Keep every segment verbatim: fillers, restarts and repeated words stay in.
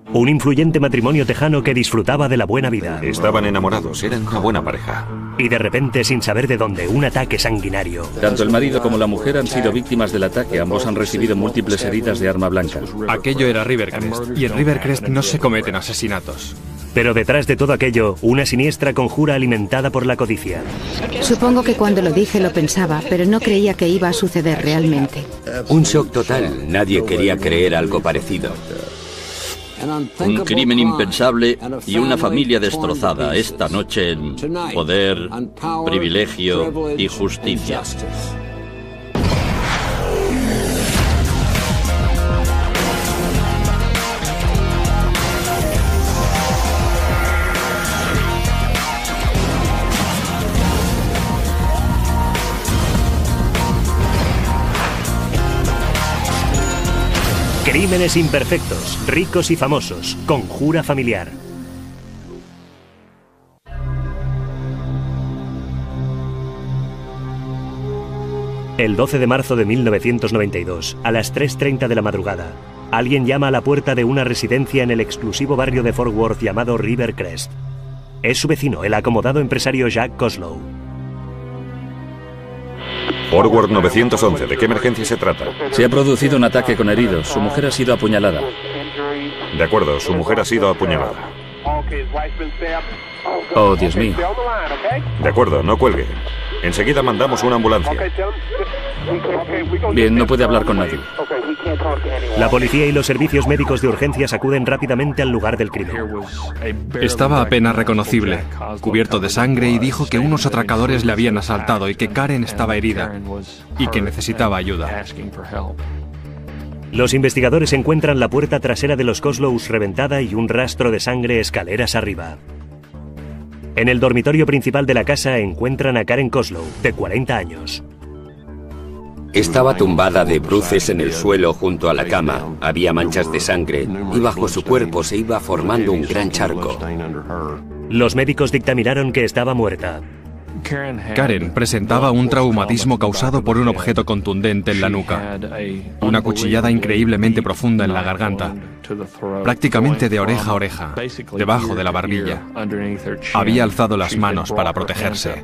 Un influyente matrimonio tejano que disfrutaba de la buena vida. Estaban enamorados, eran una buena pareja. Y de repente, sin saber de dónde, un ataque sanguinario. Tanto el marido como la mujer han sido víctimas del ataque. Ambos han recibido múltiples heridas de arma blanca. Aquello era Rivercrest, y en Rivercrest no se cometen asesinatos. Pero detrás de todo aquello, una siniestra conjura alimentada por la codicia. Supongo que cuando lo dije lo pensaba, pero no creía que iba a suceder realmente. Un shock total. Nadie quería creer algo parecido. Un crimen impensable y una familia destrozada esta noche en poder, privilegio y justicia. Crímenes imperfectos, ricos y famosos, conjura familiar. El doce de marzo de mil novecientos noventa y dos, a las tres treinta de la madrugada, alguien llama a la puerta de una residencia en el exclusivo barrio de Fort Worth llamado Rivercrest. Es su vecino, el acomodado empresario Jack Kozlow. Fort Worth novecientos once, ¿de qué emergencia se trata? Se ha producido un ataque con heridos. Su mujer ha sido apuñalada. De acuerdo, su mujer ha sido apuñalada. Oh, Dios mío. De acuerdo, no cuelgue. Enseguida mandamos una ambulancia. Bien, no puede hablar con nadie. La policía y los servicios médicos de urgencias acuden rápidamente al lugar del crimen. Estaba apenas reconocible, cubierto de sangre, y dijo que unos atracadores le habían asaltado y que Karen estaba herida y que necesitaba ayuda. Los investigadores encuentran la puerta trasera de los Kozlows reventada y un rastro de sangre escaleras arriba. En el dormitorio principal de la casa encuentran a Karen Kozlow, de cuarenta años. Estaba tumbada de bruces en el suelo junto a la cama. Había manchas de sangre y bajo su cuerpo se iba formando un gran charco. Los médicos dictaminaron que estaba muerta. Karen presentaba un traumatismo causado por un objeto contundente en la nuca, una cuchillada increíblemente profunda en la garganta, prácticamente de oreja a oreja, debajo de la barbilla. Había alzado las manos para protegerse.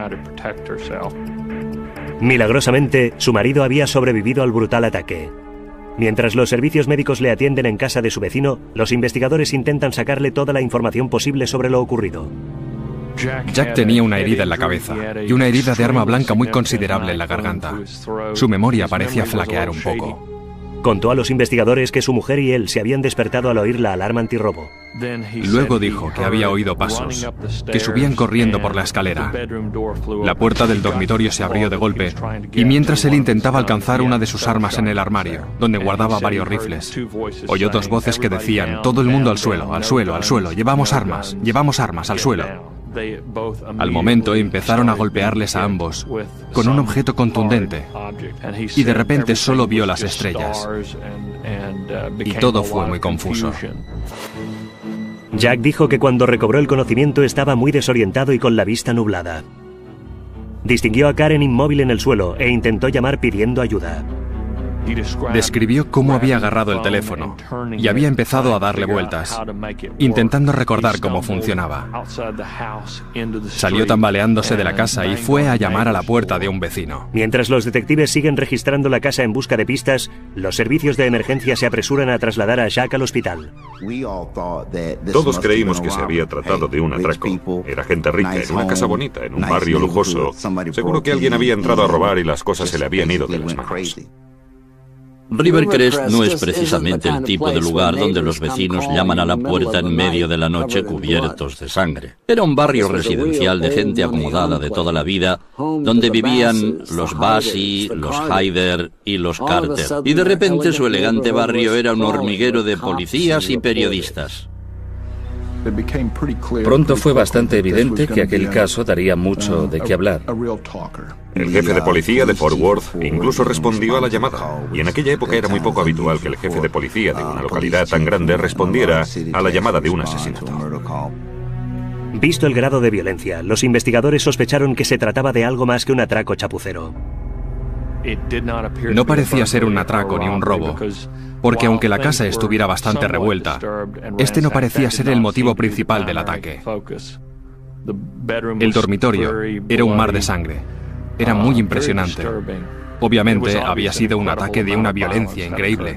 Milagrosamente, su marido había sobrevivido al brutal ataque. Mientras los servicios médicos le atienden en casa de su vecino, los investigadores intentan sacarle toda la información posible sobre lo ocurrido. Jack tenía una herida en la cabeza y una herida de arma blanca muy considerable en la garganta. Su memoria parecía flaquear un poco. Contó a los investigadores que su mujer y él se habían despertado al oír la alarma antirrobo. Luego dijo que había oído pasos, que subían corriendo por la escalera. La puerta del dormitorio se abrió de golpe y mientras él intentaba alcanzar una de sus armas en el armario, donde guardaba varios rifles, oyó dos voces que decían: todo el mundo al suelo, al suelo, al suelo, llevamos armas, llevamos armas al suelo. Al momento empezaron a golpearles a ambos con un objeto contundente y de repente solo vio las estrellas y todo fue muy confuso. Jack dijo que cuando recobró el conocimiento estaba muy desorientado y con la vista nublada. Distinguió a Karen inmóvil en el suelo e intentó llamar pidiendo ayuda. Describió cómo había agarrado el teléfono y había empezado a darle vueltas, intentando recordar cómo funcionaba. Salió tambaleándose de la casa y fue a llamar a la puerta de un vecino. Mientras los detectives siguen registrando la casa en busca de pistas, los servicios de emergencia se apresuran a trasladar a Jack al hospital. Todos creímos que se había tratado de un atraco. Era gente rica, en una casa bonita, en un barrio lujoso. Seguro que alguien había entrado a robar y las cosas se le habían ido de las manos. Rivercrest no es precisamente el tipo de lugar donde los vecinos llaman a la puerta en medio de la noche cubiertos de sangre. Era un barrio residencial de gente acomodada de toda la vida, donde vivían los Bassi, los Hyder y los Carter. Y de repente su elegante barrio era un hormiguero de policías y periodistas. Pronto fue bastante evidente que aquel caso daría mucho de qué hablar. El jefe de policía de Fort Worth incluso respondió a la llamada, y en aquella época era muy poco habitual que el jefe de policía de una localidad tan grande respondiera a la llamada de un asesinato. Visto el grado de violencia, los investigadores sospecharon que se trataba de algo más que un atraco chapucero. No parecía ser un atraco ni un robo, porque aunque la casa estuviera bastante revuelta, este no parecía ser el motivo principal del ataque. El dormitorio era un mar de sangre. Era muy impresionante. Obviamente había sido un ataque de una violencia increíble.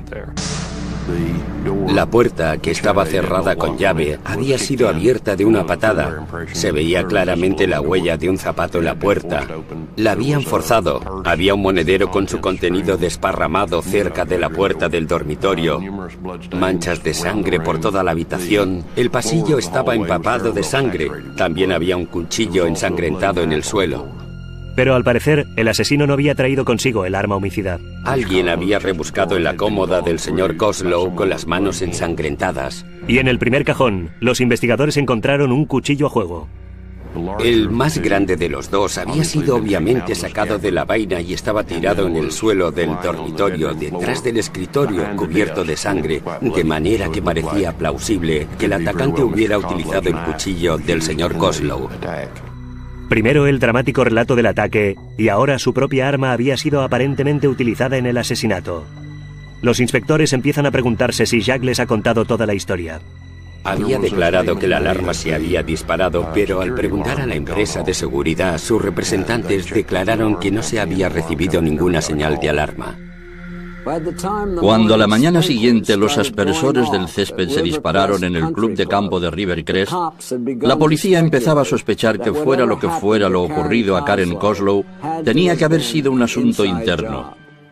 La puerta, que estaba cerrada con llave, había sido abierta de una patada. Se veía claramente la huella de un zapato en la puerta. La habían forzado. Había un monedero con su contenido desparramado cerca de la puerta del dormitorio. Manchas de sangre por toda la habitación. El pasillo estaba empapado de sangre. También había un cuchillo ensangrentado en el suelo. Pero al parecer, el asesino no había traído consigo el arma homicida. Alguien había rebuscado en la cómoda del señor Koslow con las manos ensangrentadas. Y en el primer cajón, los investigadores encontraron un cuchillo a juego. El más grande de los dos había sido obviamente sacado de la vaina y estaba tirado en el suelo del dormitorio, detrás del escritorio, cubierto de sangre, de manera que parecía plausible que el atacante hubiera utilizado el cuchillo del señor Koslow. Primero el dramático relato del ataque, y ahora su propia arma había sido aparentemente utilizada en el asesinato. Los inspectores empiezan a preguntarse si Jack les ha contado toda la historia. Había declarado que la alarma se había disparado, pero al preguntar a la empresa de seguridad, sus representantes declararon que no se había recibido ninguna señal de alarma. Cuando a la mañana siguiente los aspersores del césped se dispararon en el club de campo de Rivercrest, la policía empezaba a sospechar que fuera lo que fuera lo ocurrido a Karen Koslow, tenía que haber sido un asunto interno.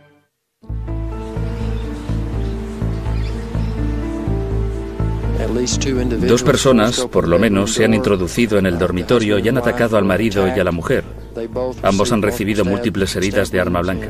Dos personas, por lo menos, se han introducido en el dormitorio y han atacado al marido y a la mujer. Ambos han recibido múltiples heridas de arma blanca.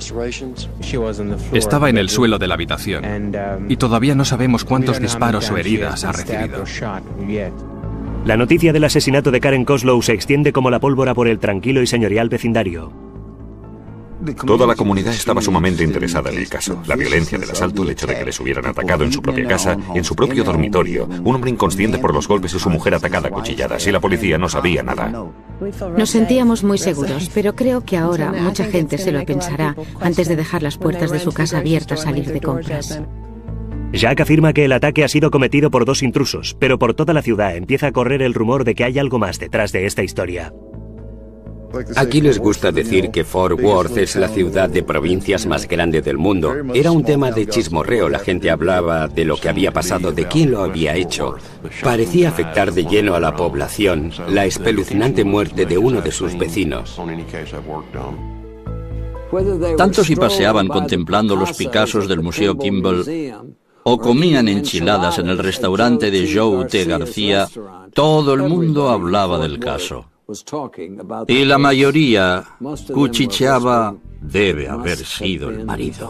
Estaba en el suelo de la habitación y todavía no sabemos cuántos disparos o heridas ha recibido. La noticia del asesinato de Karen Koslow se extiende como la pólvora por el tranquilo y señorial vecindario. Toda la comunidad estaba sumamente interesada en el caso. La violencia del asalto, el hecho de que les hubieran atacado en su propia casa, en su propio dormitorio, un hombre inconsciente por los golpes y su mujer atacada a cuchilladas, y la policía no sabía nada. Nos sentíamos muy seguros, pero creo que ahora mucha gente se lo pensará antes de dejar las puertas de su casa abiertas a salir de compras. Jack afirma que el ataque ha sido cometido por dos intrusos, pero por toda la ciudad empieza a correr el rumor de que hay algo más detrás de esta historia. Aquí les gusta decir que Fort Worth es la ciudad de provincias más grande del mundo. Era un tema de chismorreo, la gente hablaba de lo que había pasado, de quién lo había hecho. Parecía afectar de lleno a la población la espeluznante muerte de uno de sus vecinos. Tanto si paseaban contemplando los Picassos del Museo Kimball o comían enchiladas en el restaurante de Joe T. García, todo el mundo hablaba del caso. Y la mayoría cuchicheaba, debe haber sido el marido.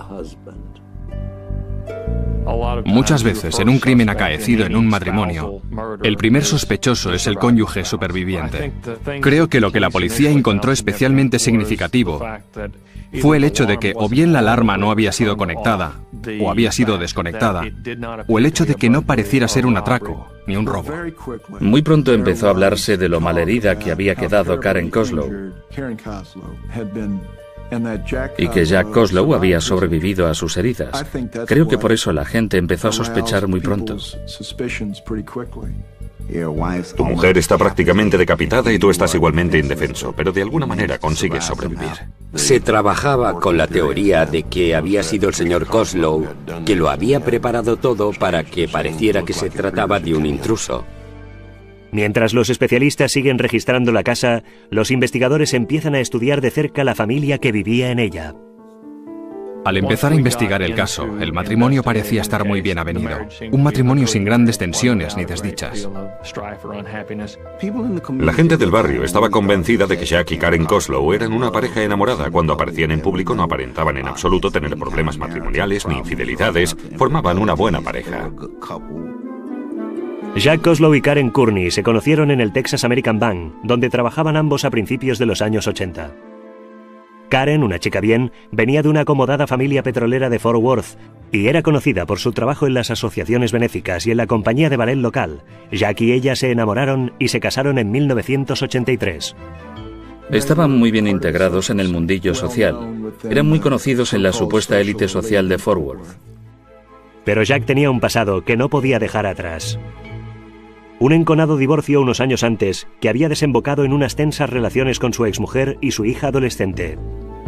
Muchas veces, en un crimen acaecido en un matrimonio, el primer sospechoso es el cónyuge superviviente. Creo que lo que la policía encontró especialmente significativo fue el hecho de que o bien la alarma no había sido conectada, o había sido desconectada, o el hecho de que no pareciera ser un atraco, ni un robo. Muy pronto empezó a hablarse de lo malherida que había quedado Karen Koslow, y que Jack Koslow había sobrevivido a sus heridas. Creo que por eso la gente empezó a sospechar muy pronto. Tu mujer está prácticamente decapitada y tú estás igualmente indefenso, pero de alguna manera consigues sobrevivir. Se trabajaba con la teoría de que había sido el señor Koslow, que lo había preparado todo para que pareciera que se trataba de un intruso. Mientras los especialistas siguen registrando la casa, los investigadores empiezan a estudiar de cerca la familia que vivía en ella. Al empezar a investigar el caso, el matrimonio parecía estar muy bien avenido. Un matrimonio sin grandes tensiones ni desdichas. La gente del barrio estaba convencida de que Jack y Karen Koslow eran una pareja enamorada. Cuando aparecían en público no aparentaban en absoluto tener problemas matrimoniales ni infidelidades. Formaban una buena pareja. Jack Koslow y Karen Courtney se conocieron en el Texas American Bank, donde trabajaban ambos a principios de los años ochenta. Karen, una chica bien, venía de una acomodada familia petrolera de Fort Worth y era conocida por su trabajo en las asociaciones benéficas y en la compañía de ballet local. Jack y ella se enamoraron y se casaron en mil novecientos ochenta y tres. Estaban muy bien integrados en el mundillo social. Eran muy conocidos en la supuesta élite social de Fort Worth. Pero Jack tenía un pasado que no podía dejar atrás. Un enconado divorcio unos años antes, que había desembocado en unas tensas relaciones con su exmujer y su hija adolescente.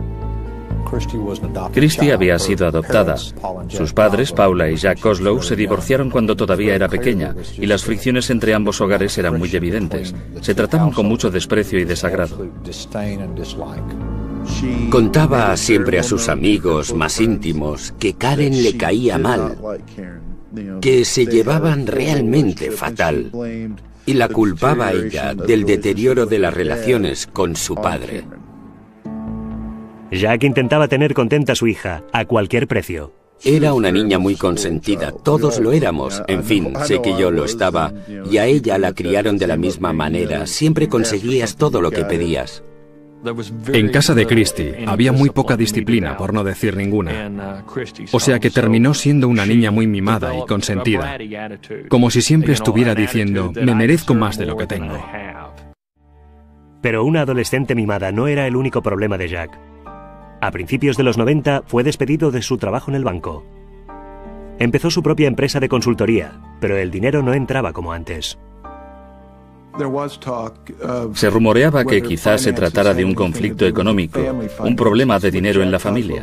Christy había sido adoptada. Sus padres, Paula y Jack Koslow, se divorciaron cuando todavía era pequeña, y las fricciones entre ambos hogares eran muy evidentes. Se trataban con mucho desprecio y desagrado. Contaba siempre a sus amigos más íntimos que Karen le caía mal, que se llevaban realmente fatal, y la culpaba a ella del deterioro de las relaciones con su padre. Jack intentaba tener contenta a su hija, a cualquier precio. Era una niña muy consentida, todos lo éramos, en fin, sé que yo lo estaba, y a ella la criaron de la misma manera, siempre conseguías todo lo que pedías. En casa de Christy había muy poca disciplina, por no decir ninguna. O sea que terminó siendo una niña muy mimada y consentida, como si siempre estuviera diciendo, me merezco más de lo que tengo. Pero una adolescente mimada no era el único problema de Jack. A principios de los noventa fue despedido de su trabajo en el banco. Empezó su propia empresa de consultoría, pero el dinero no entraba como antes. Se rumoreaba que quizás se tratara de un conflicto económico, un problema de dinero en la familia.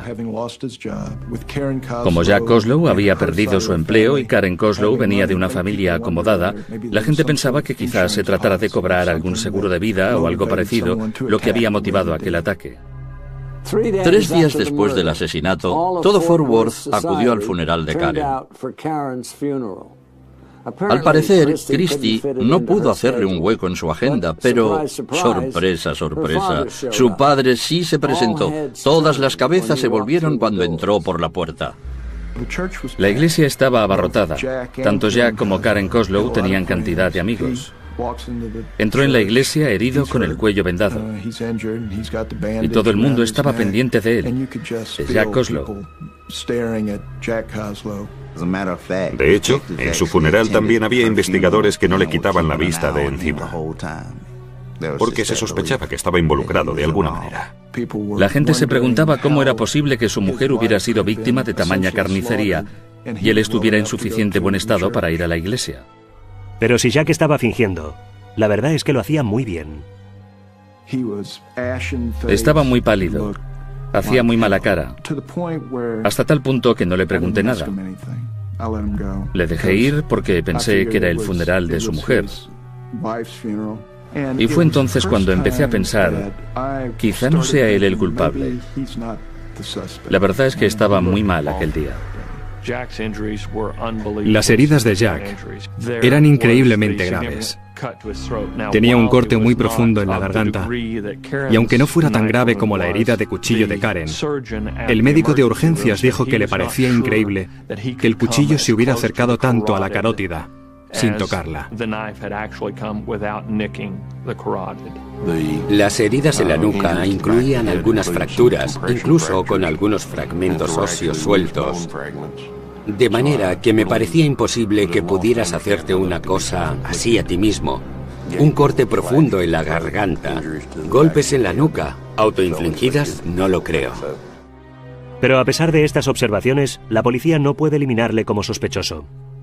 Como Jack Koslow había perdido su empleo y Karen Koslow venía de una familia acomodada, la gente pensaba que quizás se tratara de cobrar algún seguro de vida o algo parecido, lo que había motivado aquel ataque. Tres días después del asesinato, todo Fort Worth acudió al funeral de Karen. Al parecer, Christy no pudo hacerle un hueco en su agenda, pero, sorpresa, sorpresa, su padre sí se presentó. Todas las cabezas se volvieron cuando entró por la puerta. La iglesia estaba abarrotada. Tanto Jack como Karen Koslow tenían cantidad de amigos. Entró en la iglesia herido con el cuello vendado. Y todo el mundo estaba pendiente de él, de Jack Koslow. De hecho, en su funeral también había investigadores que no le quitaban la vista de encima, porque se sospechaba que estaba involucrado de alguna manera. La gente se preguntaba cómo era posible que su mujer hubiera sido víctima de tamaña carnicería y él estuviera en suficiente buen estado para ir a la iglesia. Pero si Jack estaba fingiendo, la verdad es que lo hacía muy bien. Estaba muy pálido, hacía muy mala cara, hasta tal punto que no le pregunté nada. Le dejé ir porque pensé que era el funeral de su mujer. Y fue entonces cuando empecé a pensar, quizá no sea él el culpable. La verdad es que estaba muy mal aquel día. Las heridas de Jack eran increíblemente graves. Tenía un corte muy profundo en la garganta, y aunque no fuera tan grave como la herida de cuchillo de Karen, el médico de urgencias dijo que le parecía increíble que el cuchillo se hubiera acercado tanto a la carótida sin tocarla. Las heridas en la nuca incluían algunas fracturas, incluso con algunos fragmentos óseos sueltos. De manera que me parecía imposible que pudieras hacerte una cosa así a ti mismo. Un corte profundo en la garganta, golpes en la nuca, autoinfligidas, no lo creo. Pero a pesar de estas observaciones, la policía no puede eliminarle como sospechoso.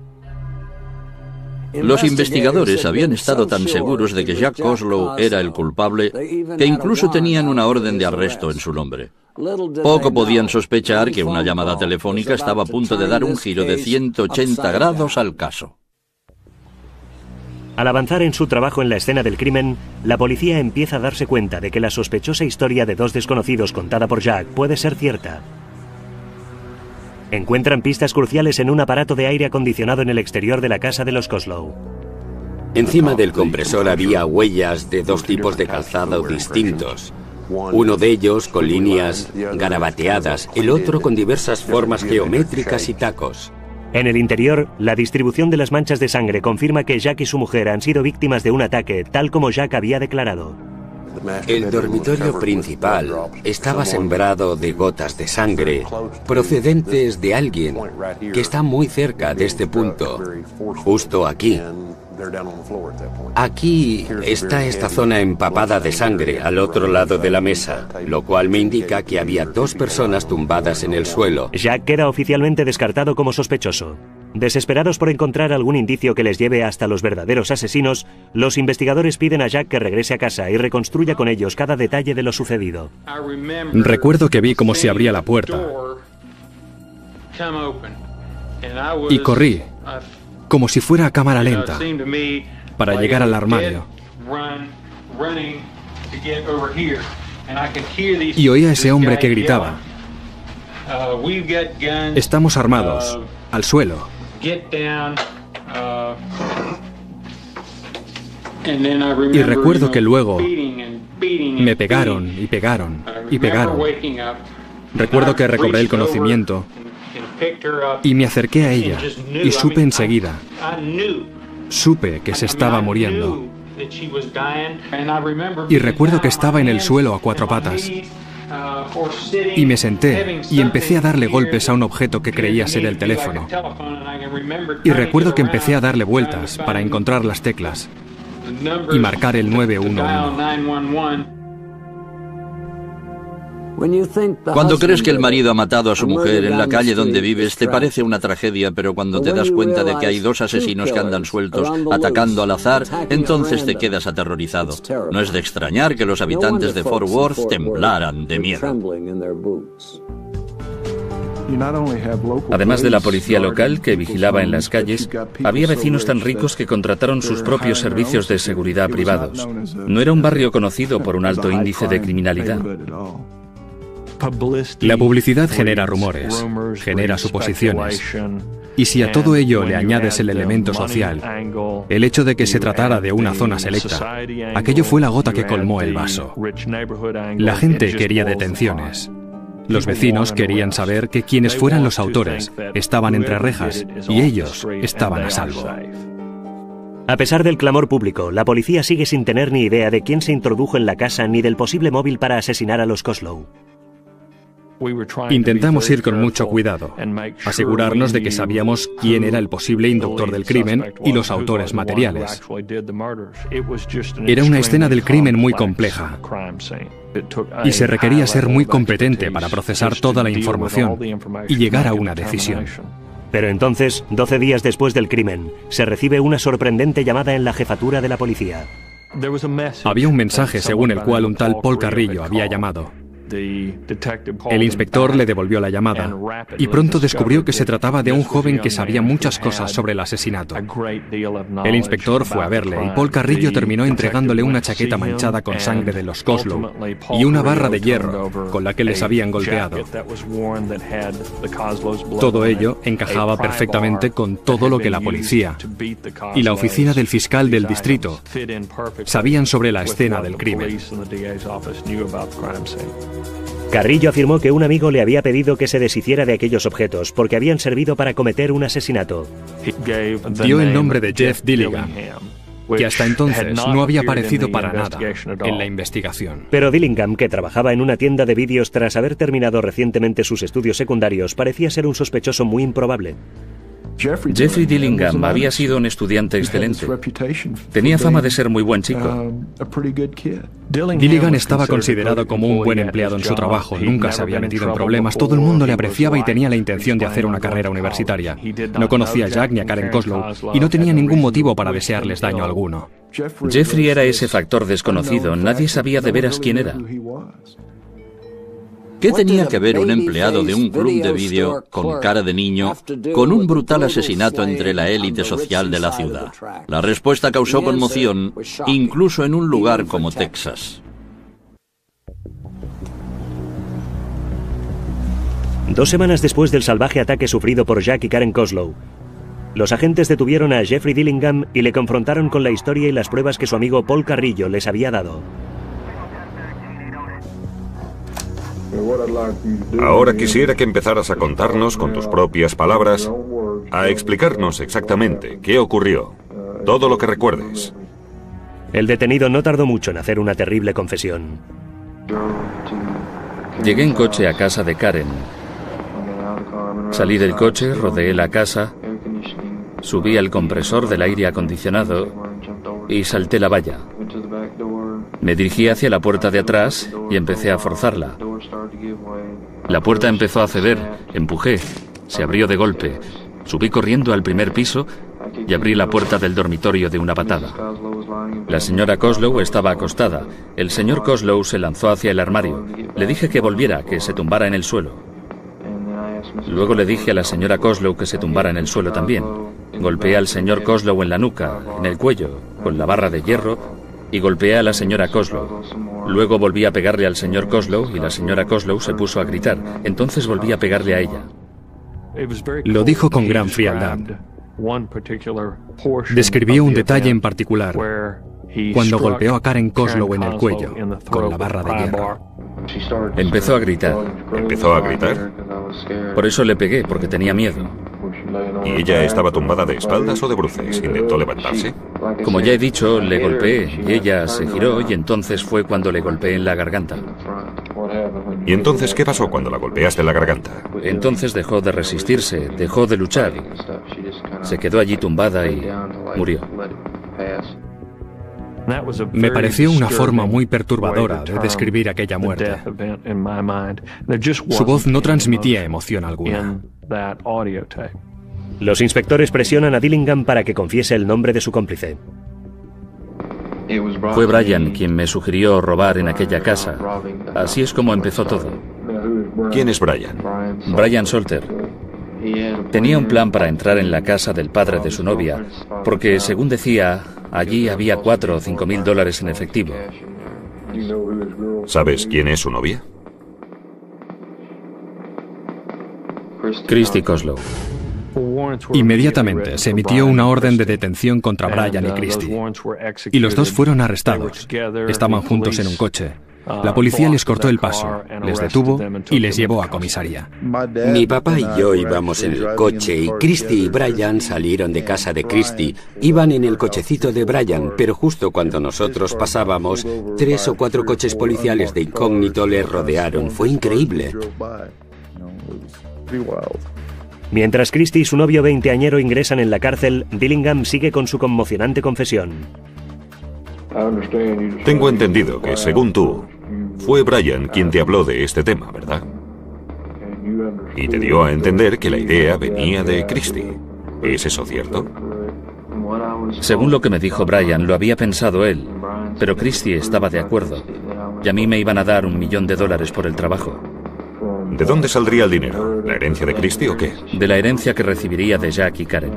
Los investigadores habían estado tan seguros de que Jack Koslow era el culpable que incluso tenían una orden de arresto en su nombre. Poco podían sospechar que una llamada telefónica estaba a punto de dar un giro de ciento ochenta grados al caso. Al avanzar en su trabajo en la escena del crimen, la policía empieza a darse cuenta de que la sospechosa historia de dos desconocidos contada por Jack puede ser cierta. Encuentran pistas cruciales en un aparato de aire acondicionado en el exterior de la casa de los Koslow. Encima del compresor había huellas de dos tipos de calzado distintos. Uno de ellos con líneas garabateadas, el otro con diversas formas geométricas y tacos. En el interior, la distribución de las manchas de sangre confirma que Jack y su mujer han sido víctimas de un ataque, tal como Jack había declarado. El dormitorio principal estaba sembrado de gotas de sangre procedentes de alguien que está muy cerca de este punto, justo aquí. Aquí está esta zona empapada de sangre al otro lado de la mesa, lo cual me indica que había dos personas tumbadas en el suelo. Jack queda oficialmente descartado como sospechoso. Desesperados por encontrar algún indicio que les lleve hasta los verdaderos asesinos, los investigadores piden a Jack que regrese a casa y reconstruya con ellos cada detalle de lo sucedido. Recuerdo que vi cómo se abría la puerta y corrí, como si fuera a cámara lenta, para llegar al armario. Y oí a ese hombre que gritaba: "Estamos armados, al suelo". Y recuerdo que luego me pegaron y pegaron y pegaron. Recuerdo que recobré el conocimiento y me acerqué a ella y supe enseguida, supe que se estaba muriendo. Y recuerdo que estaba en el suelo a cuatro patas. Y me senté y empecé a darle golpes a un objeto que creía ser el teléfono. Y recuerdo que empecé a darle vueltas para encontrar las teclas y marcar el nueve uno uno. Cuando crees que el marido ha matado a su mujer en la calle donde vives, te parece una tragedia, pero cuando te das cuenta de que hay dos asesinos que andan sueltos atacando al azar, entonces te quedas aterrorizado. No es de extrañar que los habitantes de Fort Worth temblaran de miedo. Además de la policía local que vigilaba en las calles, había vecinos tan ricos que contrataron sus propios servicios de seguridad privados. No era un barrio conocido por un alto índice de criminalidad. La publicidad genera rumores, genera suposiciones. Y si a todo ello le añades el elemento social, el hecho de que se tratara de una zona selecta, aquello fue la gota que colmó el vaso. La gente quería detenciones. Los vecinos querían saber que quienes fueran los autores estaban entre rejas y ellos estaban a salvo. A pesar del clamor público, la policía sigue sin tener ni idea de quién se introdujo en la casa ni del posible móvil para asesinar a los Koslow. Intentamos ir con mucho cuidado, asegurarnos de que sabíamos quién era el posible inductor del crimen y los autores materiales. Era una escena del crimen muy compleja y se requería ser muy competente para procesar toda la información y llegar a una decisión. Pero entonces, doce días después del crimen, se recibe una sorprendente llamada en la jefatura de la policía. Había un mensaje según el cual un tal Paul Carrillo había llamado. El inspector le devolvió la llamada y pronto descubrió que se trataba de un joven que sabía muchas cosas sobre el asesinato. El inspector fue a verle y Paul Carrillo terminó entregándole una chaqueta manchada con sangre de los Koslow y una barra de hierro con la que les habían golpeado. Todo ello encajaba perfectamente con todo lo que la policía y la oficina del fiscal del distrito sabían sobre la escena del crimen. Carrillo afirmó que un amigo le había pedido que se deshiciera de aquellos objetos porque habían servido para cometer un asesinato. Dio el nombre de Jeff Dillingham, que hasta entonces no había aparecido para nada en la investigación. Pero Dillingham, que trabajaba en una tienda de vídeos tras haber terminado recientemente sus estudios secundarios, parecía ser un sospechoso muy improbable. Jeffrey Dillingham había sido un estudiante excelente. Tenía fama de ser muy buen chico. Dillingham estaba considerado como un buen empleado en su trabajo, nunca se había metido en problemas, todo el mundo le apreciaba y tenía la intención de hacer una carrera universitaria. No conocía a Jack ni a Karen Koslow y no tenía ningún motivo para desearles daño alguno. Jeffrey era ese factor desconocido, nadie sabía de veras quién era. ¿Qué tenía que ver un empleado de un club de vídeo con cara de niño con un brutal asesinato entre la élite social de la ciudad? La respuesta causó conmoción, incluso en un lugar como Texas. Dos semanas después del salvaje ataque sufrido por Jack y Karen Koslow, los agentes detuvieron a Jeffrey Dillingham y le confrontaron con la historia y las pruebas que su amigo Paul Carrillo les había dado. Ahora quisiera que empezaras a contarnos con tus propias palabras, a explicarnos exactamente qué ocurrió, todo lo que recuerdes. El detenido no tardó mucho en hacer una terrible confesión. Llegué en coche a casa de Karen. Salí del coche, rodeé la casa, subí al compresor del aire acondicionado y salté la valla. Me dirigí hacia la puerta de atrás y empecé a forzarla. La puerta empezó a ceder, empujé, se abrió de golpe. Subí corriendo al primer piso y abrí la puerta del dormitorio de una patada. La señora Koslow estaba acostada. El señor Koslow se lanzó hacia el armario. Le dije que volviera, que se tumbara en el suelo. Luego le dije a la señora Koslow que se tumbara en el suelo también. Golpeé al señor Koslow en la nuca, en el cuello, con la barra de hierro, y golpeé a la señora Koslow. Luego volví a pegarle al señor Koslow y la señora Koslow se puso a gritar. Entonces volví a pegarle a ella. Lo dijo con gran frialdad. Describió un detalle en particular, cuando golpeó a Karen Koslow en el cuello, con la barra de hierro. Empezó a gritar. ¿Empezó a gritar? Por eso le pegué, porque tenía miedo. ¿Y ella estaba tumbada de espaldas o de bruces? ¿Intentó levantarse? Como ya he dicho, le golpeé y ella se giró y entonces fue cuando le golpeé en la garganta. ¿Y entonces qué pasó cuando la golpeaste en la garganta? Entonces dejó de resistirse, dejó de luchar. Se quedó allí tumbada y murió. Me pareció una forma muy perturbadora de describir aquella muerte. Su voz no transmitía emoción alguna. Los inspectores presionan a Dillingham para que confiese el nombre de su cómplice. Fue Brian quien me sugirió robar en aquella casa. Así es como empezó todo. ¿Quién es Brian? Brian Salter. Tenía un plan para entrar en la casa del padre de su novia, porque, según decía, allí había cuatro o cinco mil dólares en efectivo. ¿Sabes quién es su novia? Christy Koslow. Inmediatamente se emitió una orden de detención contra Brian y Christy, y los dos fueron arrestados. Estaban juntos en un coche. La policía les cortó el paso, les detuvo y les llevó a comisaría. Mi papá y yo íbamos en el coche y Christy y Brian salieron de casa de Christy. Iban en el cochecito de Brian, pero justo cuando nosotros pasábamos, tres o cuatro coches policiales de incógnito les rodearon. Fue increíble. Mientras Christy y su novio veinteañero ingresan en la cárcel, Dillingham sigue con su conmocionante confesión. Tengo entendido que, según tú, fue Brian quien te habló de este tema, ¿verdad? Y te dio a entender que la idea venía de Christy. ¿Es eso cierto? Según lo que me dijo Brian, lo había pensado él, pero Christy estaba de acuerdo, y a mí me iban a dar un millón de dólares por el trabajo. ¿De dónde saldría el dinero? ¿La herencia de Christy o qué? De la herencia que recibiría de Jack y Karen.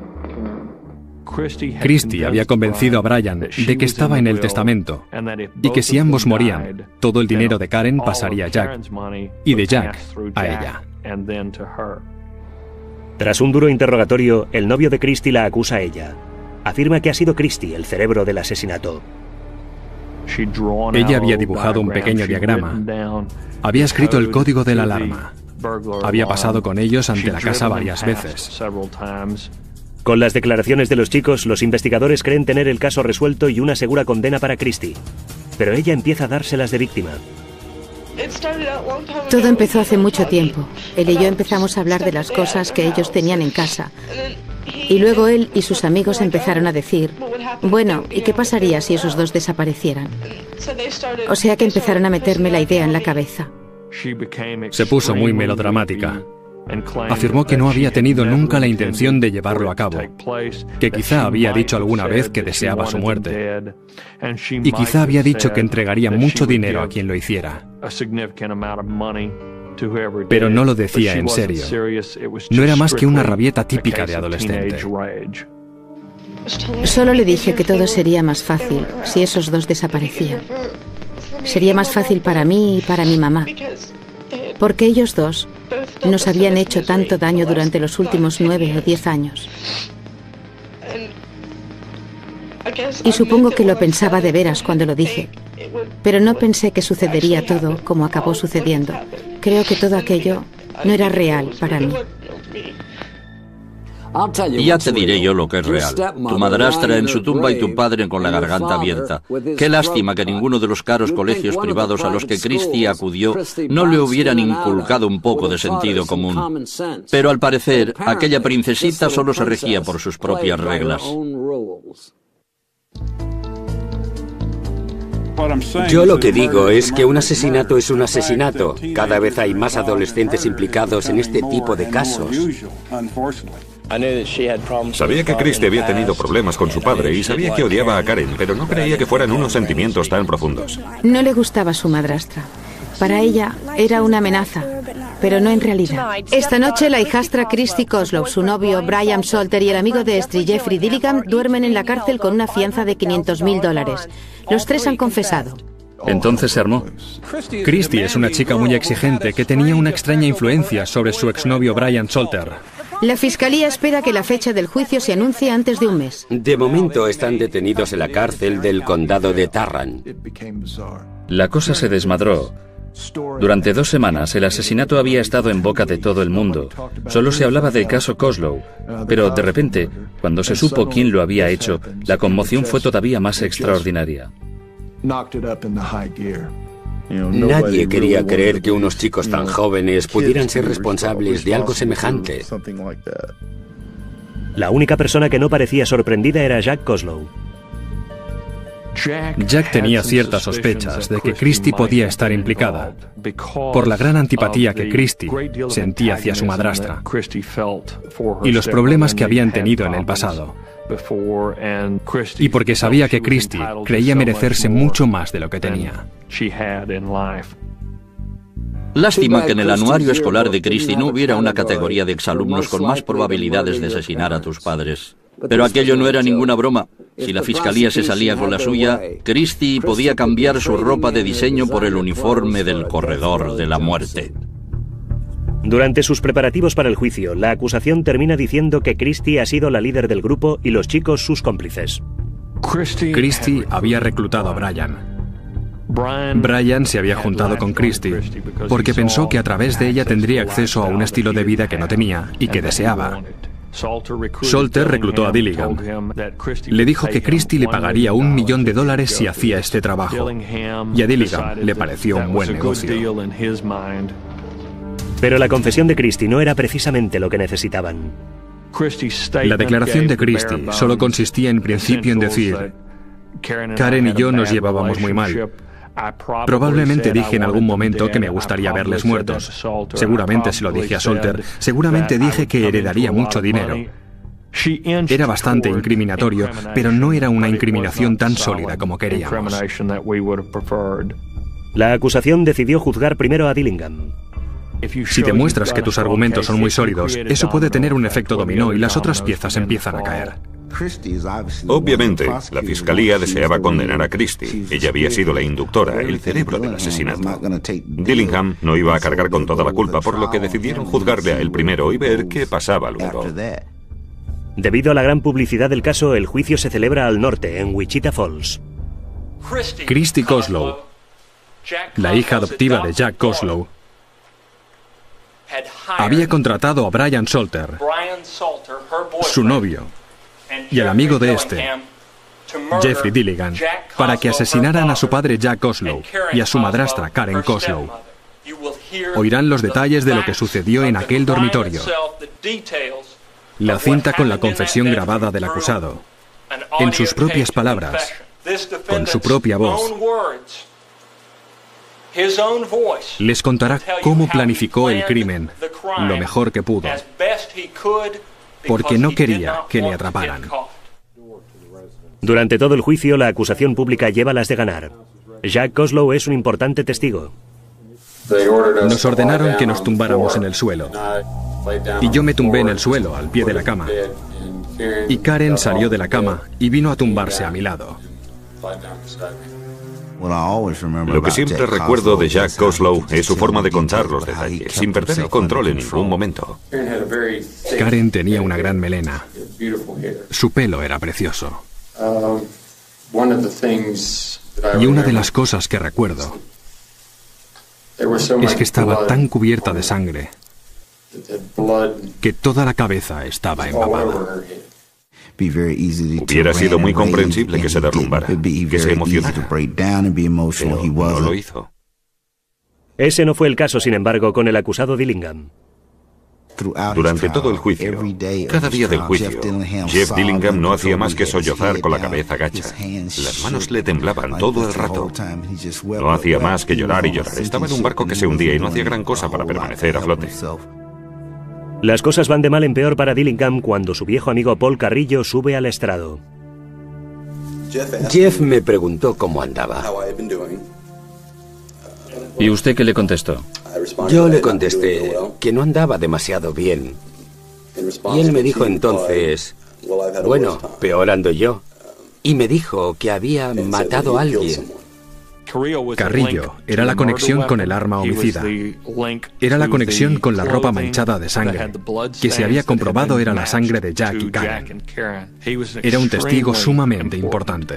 Christy había convencido a Brian de que estaba en el testamento y que si ambos morían, todo el dinero de Karen pasaría a Jack y de Jack a ella. Tras un duro interrogatorio, el novio de Christy la acusa a ella. Afirma que ha sido Christy el cerebro del asesinato. Ella había dibujado un pequeño diagrama. Había escrito el código de la alarma. Había pasado con ellos ante la casa varias veces. Con las declaraciones de los chicos, los investigadores creen tener el caso resuelto y una segura condena para Christy. Pero ella empieza a dárselas de víctima. Todo empezó hace mucho tiempo. Él y yo empezamos a hablar de las cosas que ellos tenían en casa. Y luego él y sus amigos empezaron a decir, bueno, ¿y qué pasaría si esos dos desaparecieran? O sea que empezaron a meterme la idea en la cabeza. Se puso muy melodramática. Afirmó que no había tenido nunca la intención de llevarlo a cabo, que quizá había dicho alguna vez que deseaba su muerte, y quizá había dicho que entregaría mucho dinero a quien lo hiciera. Pero no lo decía en serio. No era más que una rabieta típica de adolescente. Solo le dije que todo sería más fácil si esos dos desaparecían. Sería más fácil para mí y para mi mamá, porque ellos dos nos habían hecho tanto daño durante los últimos nueve o diez años. Y supongo que lo pensaba de veras cuando lo dije, pero no pensé que sucedería todo como acabó sucediendo. Creo que todo aquello no era real para mí. Y ya te diré yo lo que es real. Tu madrastra en su tumba y tu padre con la garganta abierta. Qué lástima que ninguno de los caros colegios privados a los que Christie acudió no le hubieran inculcado un poco de sentido común. Pero al parecer, aquella princesita solo se regía por sus propias reglas. Yo lo que digo es que un asesinato es un asesinato. Cada vez hay más adolescentes implicados en este tipo de casos. Sabía que Christie había tenido problemas con su padre y sabía que odiaba a Karen, pero no creía que fueran unos sentimientos tan profundos. No le gustaba su madrastra. Para ella era una amenaza, pero no en realidad. Esta noche la hijastra Christie Coslow, su novio Brian Salter y el amigo de Estrie Jeffrey Dillingham duermen en la cárcel con una fianza de quinientos mil dólares. Los tres han confesado. Entonces se armó. Christie es una chica muy exigente que tenía una extraña influencia sobre su exnovio Brian Salter. La fiscalía espera que la fecha del juicio se anuncie antes de un mes. De momento están detenidos en la cárcel del condado de Tarrant. La cosa se desmadró. Durante dos semanas el asesinato había estado en boca de todo el mundo. Solo se hablaba del caso Coslow. Pero de repente, cuando se supo quién lo había hecho, la conmoción fue todavía más extraordinaria. Nadie quería creer que unos chicos tan jóvenes pudieran ser responsables de algo semejante. La única persona que no parecía sorprendida era Jack Coslow. Jack tenía ciertas sospechas de que Christie podía estar implicada, por la gran antipatía que Christie sentía hacia su madrastra y los problemas que habían tenido en el pasado. Y porque sabía que Christie creía merecerse mucho más de lo que tenía. Lástima que en el anuario escolar de Christie no hubiera una categoría de exalumnos con más probabilidades de asesinar a tus padres. Pero aquello no era ninguna broma. Si la fiscalía se salía con la suya, Christie podía cambiar su ropa de diseño por el uniforme del corredor de la muerte. Durante sus preparativos para el juicio, la acusación termina diciendo que Christie ha sido la líder del grupo y los chicos sus cómplices. Christie había reclutado a Brian. Brian se había juntado con Christie porque pensó que a través de ella tendría acceso a un estilo de vida que no tenía y que deseaba. Salter reclutó a Dillingham. Le dijo que Christie le pagaría un millón de dólares si hacía este trabajo. Y a Dillingham le pareció un buen negocio. Pero la confesión de Christie no era precisamente lo que necesitaban. La declaración de Christie solo consistía en principio en decir: Karen y yo nos llevábamos muy mal. Probablemente dije en algún momento que me gustaría verles muertos. Seguramente se lo dije a Salter. Seguramente dije que heredaría mucho dinero. Era bastante incriminatorio, pero no era una incriminación tan sólida como queríamos. La acusación decidió juzgar primero a Dillingham. Si demuestras que tus argumentos son muy sólidos, eso puede tener un efecto dominó y las otras piezas empiezan a caer. Obviamente, la fiscalía deseaba condenar a Christie. Ella había sido la inductora, el cerebro del asesinato. Dillingham no iba a cargar con toda la culpa, por lo que decidieron juzgarle a él primero y ver qué pasaba luego. Debido a la gran publicidad del caso, el juicio se celebra al norte, en Wichita Falls. Christie Coslow, la hija adoptiva de Jack Coslow, había contratado a Brian Salter, su novio, y al amigo de este, Jeffrey Dillingham, para que asesinaran a su padre Jack Coslow y a su madrastra Karen Coslow. Oirán los detalles de lo que sucedió en aquel dormitorio. La cinta con la confesión grabada del acusado, en sus propias palabras, con su propia voz. Les contará cómo planificó el crimen lo mejor que pudo, porque no quería que le atraparan. Durante todo el juicio, la acusación pública lleva las de ganar. Jack Coslow es un importante testigo. Nos ordenaron que nos tumbáramos en el suelo, y yo me tumbé en el suelo, al pie de la cama. Y Karen salió de la cama y vino a tumbarse a mi lado. Lo que siempre recuerdo de Jack Coslow es su forma de contar los detalles, sin perder el control en ningún momento. Karen tenía una gran melena. Su pelo era precioso. Y una de las cosas que recuerdo es que estaba tan cubierta de sangre que toda la cabeza estaba empapada. Hubiera sido muy comprensible que se derrumbara, que se emocionara, pero no lo hizo. Ese no fue el caso, sin embargo, con el acusado Dillingham. Durante todo el juicio, cada día del juicio, Jeff Dillingham no hacía más que sollozar con la cabeza gacha. Las manos le temblaban todo el rato. No hacía más que llorar y llorar. Estaba en un barco que se hundía y no hacía gran cosa para permanecer a flote. Las cosas van de mal en peor para Dillingham cuando su viejo amigo Paul Carrillo sube al estrado. Jeff me preguntó cómo andaba. ¿Y usted qué le contestó? Yo le contesté que no andaba demasiado bien. Y él me dijo entonces, bueno, peor ando yo. Y me dijo que había matado a alguien. Carrillo era la conexión con el arma homicida. Era la conexión con la ropa manchada de sangre, que se había comprobado era la sangre de Jack y Karen. Era un testigo sumamente importante.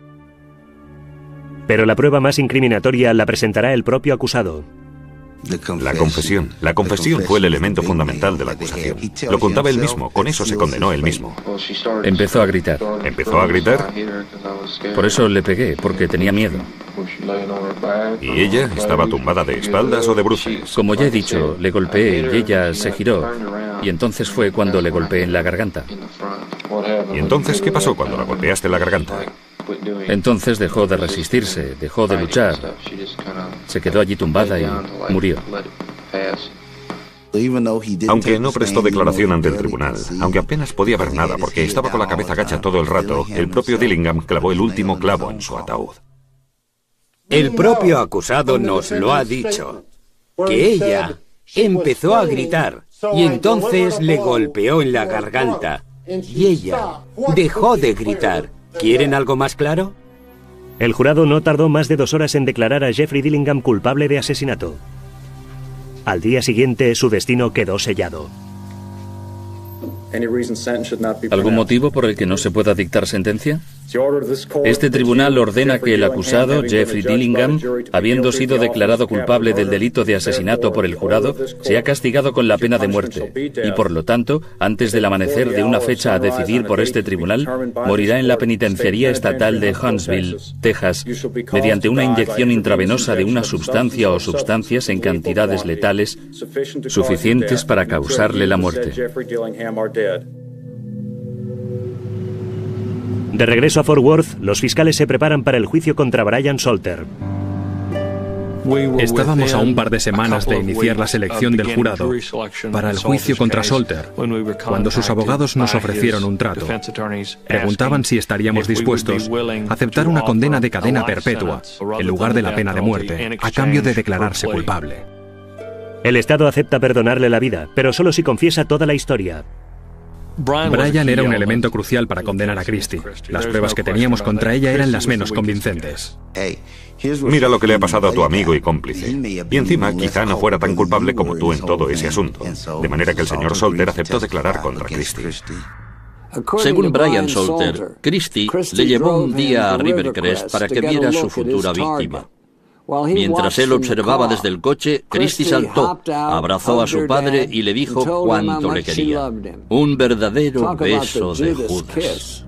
Pero la prueba más incriminatoria la presentará el propio acusado. La confesión. La confesión fue el elemento fundamental de la acusación. Lo contaba él mismo, con eso se condenó él mismo. Empezó a gritar. ¿Empezó a gritar? Por eso le pegué, porque tenía miedo. ¿Y ella estaba tumbada de espaldas o de bruces? Como ya he dicho, le golpeé y ella se giró. Y entonces fue cuando le golpeé en la garganta. ¿Y entonces qué pasó cuando la golpeaste en la garganta? Entonces dejó de resistirse, dejó de luchar. Se quedó allí tumbada y murió. Aunque no prestó declaración ante el tribunal, aunque apenas podía ver nada porque estaba con la cabeza gacha todo el rato, el propio Dillingham clavó el último clavo en su ataúd. El propio acusado nos lo ha dicho, que ella empezó a gritar y entonces le golpeó en la garganta y ella dejó de gritar. ¿Quieren algo más claro? El jurado no tardó más de dos horas en declarar a Jeffrey Dillingham culpable de asesinato. Al día siguiente, su destino quedó sellado. ¿Algún motivo por el que no se pueda dictar sentencia? Este tribunal ordena que el acusado, Jeffrey Dillingham, habiendo sido declarado culpable del delito de asesinato por el jurado, sea castigado con la pena de muerte y, por lo tanto, antes del amanecer de una fecha a decidir por este tribunal, morirá en la penitenciaría estatal de Huntsville, Texas, mediante una inyección intravenosa de una sustancia o sustancias en cantidades letales suficientes para causarle la muerte. De regreso a Fort Worth, los fiscales se preparan para el juicio contra Brian Salter. Estábamos a un par de semanas de iniciar la selección del jurado para el juicio contra Salter, cuando sus abogados nos ofrecieron un trato. Preguntaban si estaríamos dispuestos a aceptar una condena de cadena perpetua, en lugar de la pena de muerte, a cambio de declararse culpable. El Estado acepta perdonarle la vida, pero solo si confiesa toda la historia. Brian era un elemento crucial para condenar a Christie. Las pruebas que teníamos contra ella eran las menos convincentes. Mira lo que le ha pasado a tu amigo y cómplice. Y encima, quizá no fuera tan culpable como tú en todo ese asunto. De manera que el señor Salter aceptó declarar contra Christie. Según Brian Salter, Christie le llevó un día a Rivercrest para que viera a su futura víctima. Mientras él observaba desde el coche, Christie saltó, abrazó a su padre y le dijo cuánto le quería. Un verdadero beso de Judas.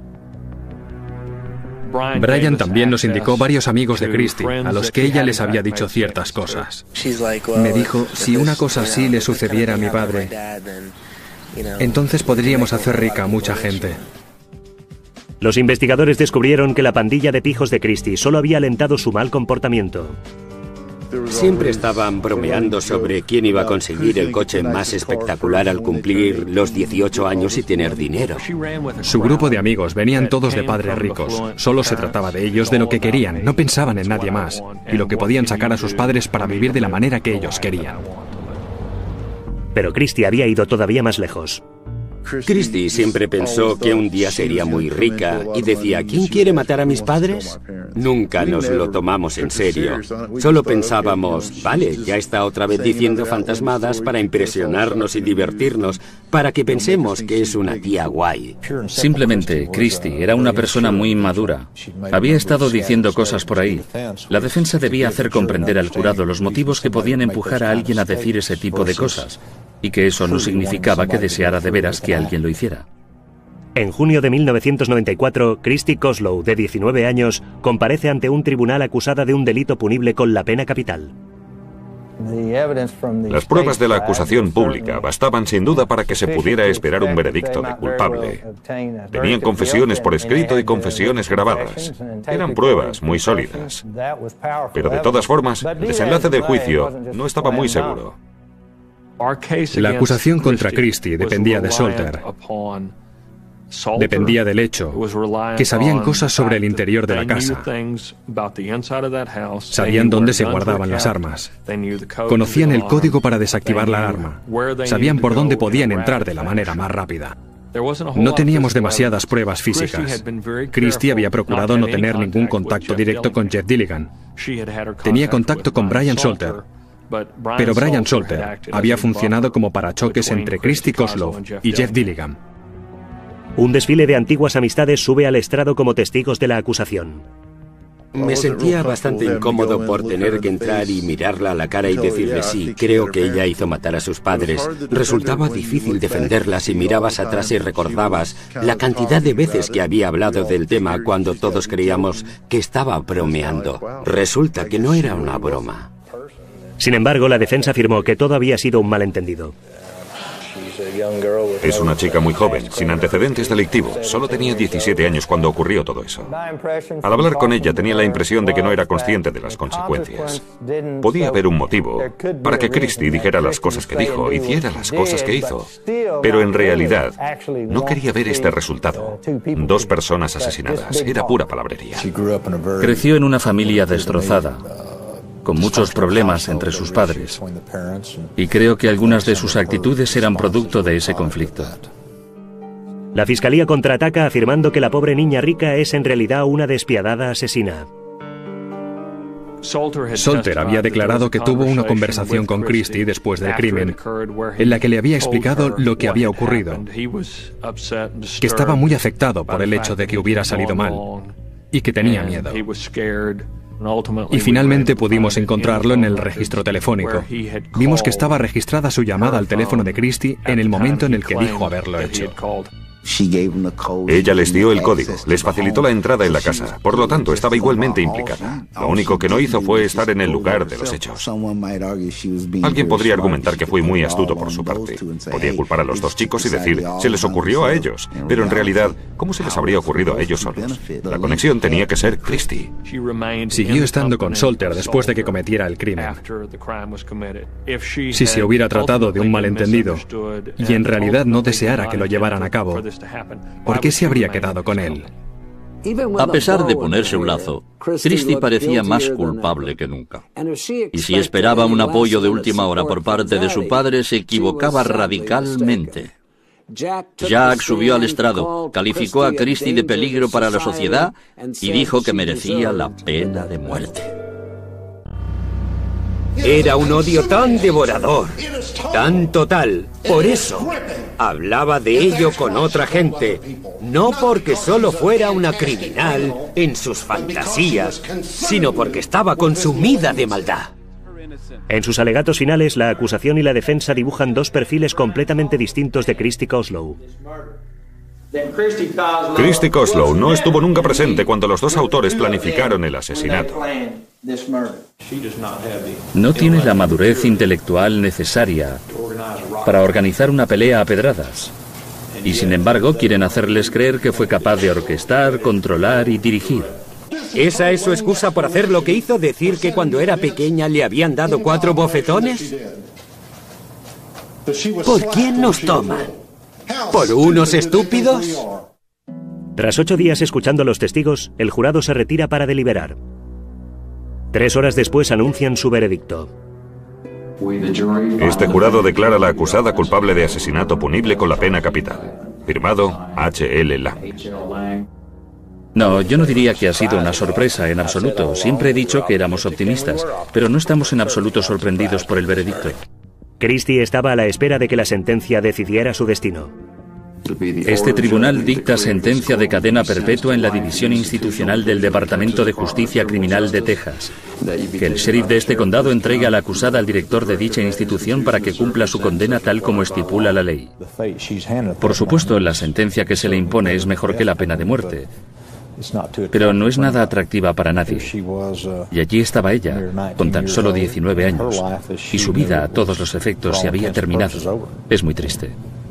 Brian también nos indicó varios amigos de Christie, a los que ella les había dicho ciertas cosas. Me dijo, si una cosa así le sucediera a mi padre, entonces podríamos hacer rica a mucha gente. Los investigadores descubrieron que la pandilla de pijos de Christie solo había alentado su mal comportamiento. Siempre estaban bromeando sobre quién iba a conseguir el coche más espectacular al cumplir los dieciocho años y tener dinero. Su grupo de amigos venían todos de padres ricos. Solo se trataba de ellos, de lo que querían. No pensaban en nadie más. Y lo que podían sacar a sus padres para vivir de la manera que ellos querían. Pero Christie había ido todavía más lejos. Christie siempre pensó que un día sería muy rica y decía, ¿quién quiere matar a mis padres? Nunca nos lo tomamos en serio. Solo pensábamos, vale, ya está otra vez diciendo fantasmadas para impresionarnos y divertirnos, para que pensemos que es una tía guay. Simplemente, Christie era una persona muy inmadura. Había estado diciendo cosas por ahí. La defensa debía hacer comprender al jurado los motivos que podían empujar a alguien a decir ese tipo de cosas. y que eso no significaba que deseara de veras que alguien lo hiciera. En junio de mil novecientos noventa y cuatro, Christy Koslow, de diecinueve años, comparece ante un tribunal acusada de un delito punible con la pena capital. Las pruebas de la acusación pública bastaban sin duda para que se pudiera esperar un veredicto de culpable. Tenían confesiones por escrito y confesiones grabadas. Eran pruebas muy sólidas. Pero de todas formas, el desenlace del juicio no estaba muy seguro. La acusación contra Christy dependía de Salter. Dependía del hecho que sabían cosas sobre el interior de la casa. Sabían dónde se guardaban las armas. Conocían el código para desactivar la arma. Sabían por dónde podían entrar de la manera más rápida. No teníamos demasiadas pruebas físicas. Christy había procurado no tener ningún contacto directo con Jeff Dilligan. Tenía contacto con Brian Salter. Pero Brian Salter había funcionado como parachoques entre Christy Koslow y Jeff Dilligan. Un desfile de antiguas amistades sube al estrado como testigos de la acusación. Me sentía bastante incómodo por tener que entrar y mirarla a la cara y decirle sí, creo que ella hizo matar a sus padres. Resultaba difícil defenderla si mirabas atrás y recordabas la cantidad de veces que había hablado del tema cuando todos creíamos que estaba bromeando. Resulta que no era una broma. Sin embargo, la defensa afirmó que todo había sido un malentendido. Es una chica muy joven, sin antecedentes delictivos. Solo tenía diecisiete años cuando ocurrió todo eso. Al hablar con ella tenía la impresión de que no era consciente de las consecuencias. Podía haber un motivo para que Christy dijera las cosas que dijo, hiciera las cosas que hizo. Pero en realidad no quería ver este resultado. Dos personas asesinadas. Era pura palabrería. Creció en una familia destrozada, con muchos problemas entre sus padres, y creo que algunas de sus actitudes eran producto de ese conflicto. La fiscalía contraataca afirmando que la pobre niña rica es en realidad una despiadada asesina. Salter había declarado que tuvo una conversación con Christy después del crimen, en la que le había explicado lo que había ocurrido, que estaba muy afectado por el hecho de que hubiera salido mal, y que tenía miedo. Y finalmente pudimos encontrarlo en el registro telefónico. Vimos que estaba registrada su llamada al teléfono de Christy en el momento en el que dijo haberlo hecho. Ella les dio el código, les facilitó la entrada en la casa, por lo tanto estaba igualmente implicada. Lo único que no hizo fue estar en el lugar de los hechos. Alguien podría argumentar que fue muy astuto por su parte. Podía culpar a los dos chicos y decir, se les ocurrió a ellos, pero en realidad, ¿cómo se les habría ocurrido a ellos solos? La conexión tenía que ser Christy. Siguió estando con Salter después de que cometiera el crimen. Si se hubiera tratado de un malentendido y en realidad no deseara que lo llevaran a cabo, ¿por qué se habría quedado con él? A pesar de ponerse un lazo, Christy parecía más culpable que nunca. Y si esperaba un apoyo de última hora por parte de su padre, se equivocaba radicalmente. Jack subió al estrado, calificó a Christy de peligro para la sociedad y dijo que merecía la pena de muerte. Era un odio tan devorador, tan total. Por eso hablaba de ello con otra gente, no porque solo fuera una criminal en sus fantasías, sino porque estaba consumida de maldad. En sus alegatos finales, la acusación y la defensa dibujan dos perfiles completamente distintos de Christy Koslow. Christy Koslow no estuvo nunca presente cuando los dos autores planificaron el asesinato. No tiene la madurez intelectual necesaria para organizar una pelea a pedradas. Y sin embargo, quieren hacerles creer que fue capaz de orquestar, controlar y dirigir. ¿Esa es su excusa por hacer lo que hizo? ¿Decir que cuando era pequeña le habían dado cuatro bofetones? ¿Por quién nos toman? ¿Por unos estúpidos? Tras ocho días escuchando a los testigos, el jurado se retira para deliberar. Tres horas después anuncian su veredicto. Este jurado declara a la acusada culpable de asesinato punible con la pena capital. Firmado H L Lang. No, yo no diría que ha sido una sorpresa en absoluto. Siempre he dicho que éramos optimistas, pero no estamos en absoluto sorprendidos por el veredicto. Christy estaba a la espera de que la sentencia decidiera su destino. Este tribunal dicta sentencia de cadena perpetua en la División Institucional del Departamento de Justicia Criminal de Texas. Que el sheriff de este condado entregue a la acusada al director de dicha institución para que cumpla su condena tal como estipula la ley. Por supuesto, la sentencia que se le impone es mejor que la pena de muerte, pero no es nada atractiva para nadie. Y allí estaba ella, con tan solo diecinueve años, y su vida a todos los efectos se había terminado. Es muy triste.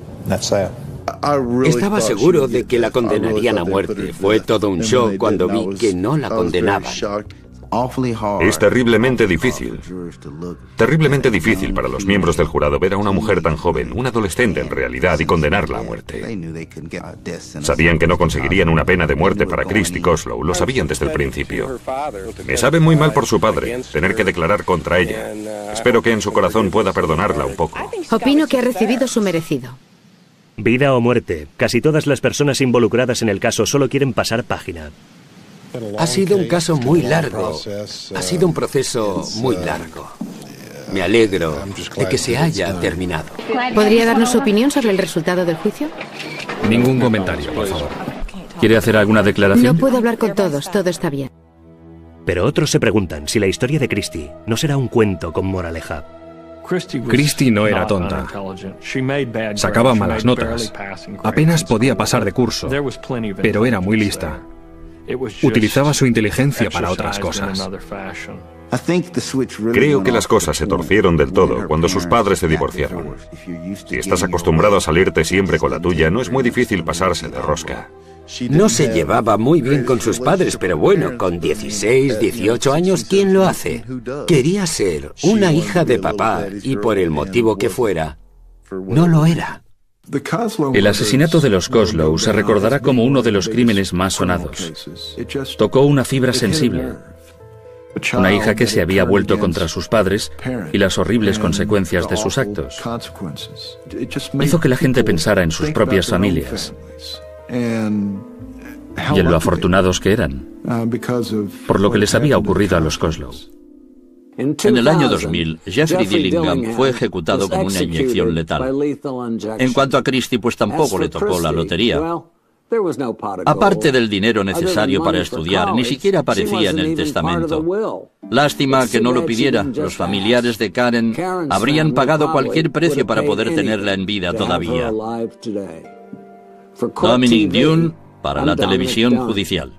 Estaba seguro de que la condenarían a muerte. Fue todo un shock cuando vi que no la condenaban. Es terriblemente difícil. Terriblemente difícil para los miembros del jurado ver a una mujer tan joven, una adolescente en realidad, y condenarla a muerte. Sabían que no conseguirían una pena de muerte para Christy Koslow, lo sabían desde el principio. Me sabe muy mal por su padre, tener que declarar contra ella. Espero que en su corazón pueda perdonarla un poco. Opino que ha recibido su merecido. Vida o muerte, casi todas las personas involucradas en el caso solo quieren pasar página. Ha sido un caso muy largo. Ha sido un proceso muy largo. Me alegro de que se haya terminado. ¿Podría darnos su opinión sobre el resultado del juicio? Ningún comentario, por favor. ¿Quiere hacer alguna declaración? No puedo hablar con todos, todo está bien. Pero otros se preguntan si la historia de Christy no será un cuento con moraleja. Christy no era tonta. Sacaba malas notas. Apenas podía pasar de curso, pero era muy lista. Utilizaba su inteligencia para otras cosas. Creo que las cosas se torcieron del todo cuando sus padres se divorciaron. Si estás acostumbrado a salirte siempre con la tuya, no es muy difícil pasarse de rosca. No se llevaba muy bien con sus padres, pero bueno, con dieciséis, dieciocho años, ¿quién lo hace? Quería ser una hija de papá y por el motivo que fuera, no lo era. El asesinato de los Koslow se recordará como uno de los crímenes más sonados. Tocó una fibra sensible. Una hija que se había vuelto contra sus padres y las horribles consecuencias de sus actos. Hizo que la gente pensara en sus propias familias y en lo afortunados que eran por lo que les había ocurrido a los Koslow. En el año dos mil, Jeffrey Dillingham fue ejecutado con una inyección letal. En cuanto a Christy, pues tampoco le tocó la lotería. Aparte del dinero necesario para estudiar, ni siquiera aparecía en el testamento. Lástima que no lo pidiera. Los familiares de Karen habrían pagado cualquier precio para poder tenerla en vida todavía. Dominic Dune, para la televisión judicial.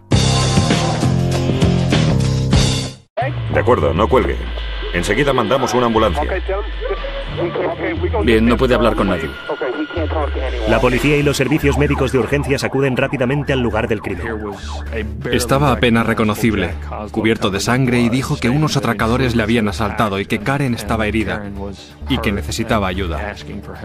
De acuerdo, no cuelgue. Enseguida mandamos una ambulancia. Bien, no puede hablar con nadie. La policía y los servicios médicos de urgencias acuden rápidamente al lugar del crimen. Estaba apenas reconocible, cubierto de sangre, y dijo que unos atracadores le habían asaltado y que Karen estaba herida y que necesitaba ayuda.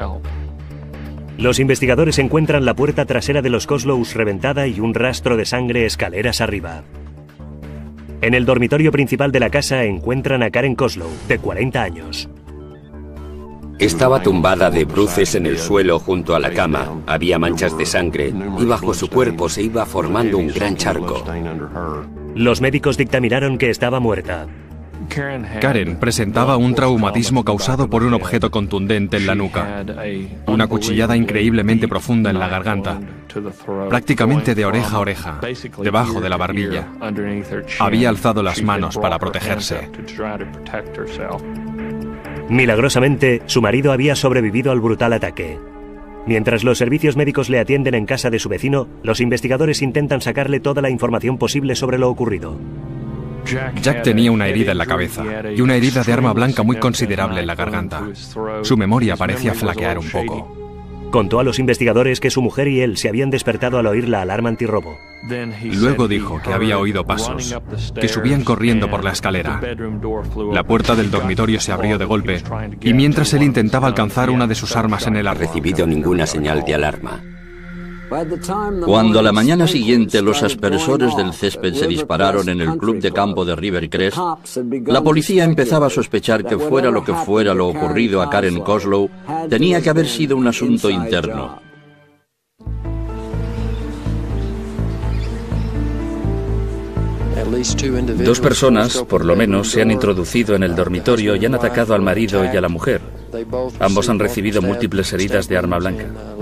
Los investigadores encuentran la puerta trasera de los Koslows reventada y un rastro de sangre escaleras arriba. En el dormitorio principal de la casa encuentran a Karen Koslow, de cuarenta años. Estaba tumbada de bruces en el suelo junto a la cama. Había manchas de sangre y bajo su cuerpo se iba formando un gran charco. Los médicos dictaminaron que estaba muerta. Karen presentaba un traumatismo causado por un objeto contundente en la nuca, una cuchillada increíblemente profunda en la garganta, prácticamente de oreja a oreja, debajo de la barbilla. Había alzado las manos para protegerse. Milagrosamente, su marido había sobrevivido al brutal ataque. Mientras los servicios médicos le atienden en casa de su vecino, los investigadores intentan sacarle toda la información posible sobre lo ocurrido. Jack tenía una herida en la cabeza y una herida de arma blanca muy considerable en la garganta. Su memoria parecía flaquear un poco. Contó a los investigadores que su mujer y él se habían despertado al oír la alarma antirrobo. Luego dijo que había oído pasos, que subían corriendo por la escalera. La puerta del dormitorio se abrió de golpe y mientras él intentaba alcanzar una de sus armas en el No ha arma. recibido ninguna señal de alarma. Cuando a la mañana siguiente los aspersores del césped se dispararon en el club de campo de Rivercrest, la policía empezaba a sospechar que fuera lo que fuera lo ocurrido a Karen Koslow, tenía que haber sido un asunto interno. Dos personas, por lo menos, se han introducido en el dormitorio y han atacado al marido y a la mujer. Ambos han recibido múltiples heridas de arma blanca.